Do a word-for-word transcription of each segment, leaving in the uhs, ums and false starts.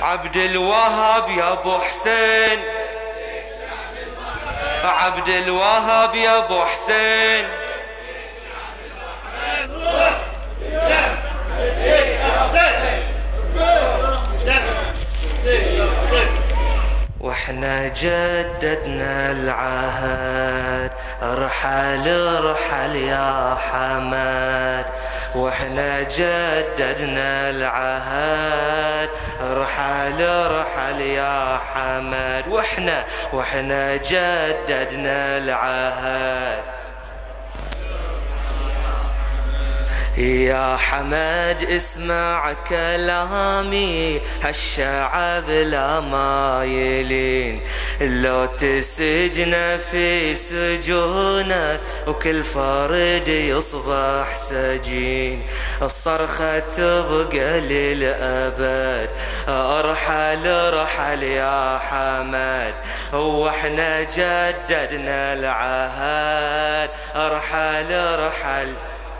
عبد الوهاب يا ابو حسين، عبد الوهاب يا ابو حسين. واحنا جددنا العهد، ارحل ارحل يا حمد. واحنا جددنا العهد، ارحل ارحل يا حمد. واحنا واحنا جددنا العهد يا حمد. اسمع كلامي، هالشعب لا ما يلين، لو تسجن في سجونك وكل فرد يصبح سجين، الصرخة تبقى للأبد. ارحل ارحل يا حمد، واحنا جددنا العهد، ارحل ارحل.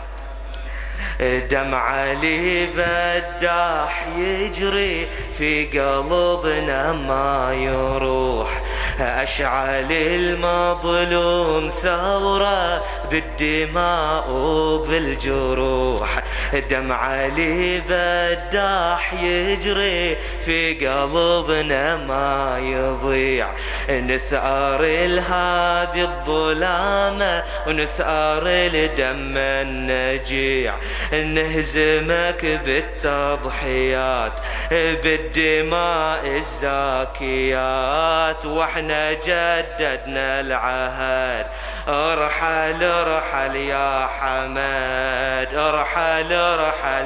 دمع علي بداح يجري في قلبنا ما يروح، أشعل المظلوم ثورة بالدماء وبالجروح. دمع علي بداح يجري في قلبنا ما يضيع، نثار هذه الظلامة ونثار الدم النجيع، نهزمك بالتضحيات بالدماء الزاكيات. واحنا جددنا العهد، ارحل ارحل يا حمد، ارحل ارحل.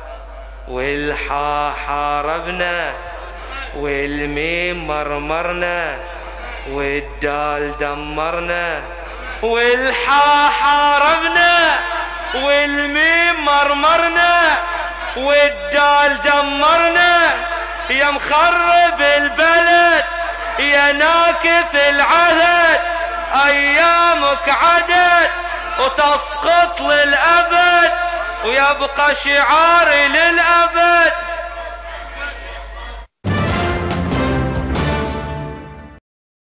والحا حاربنا والميم مرمرنا والدال دمرنا، والحا حاربنا والميم مرمرنا والدال دمرنا. يا مخرب البلد يا ناكث العهد، ايامك عدد وتسقط للابد، ويبقى شعاري للابد.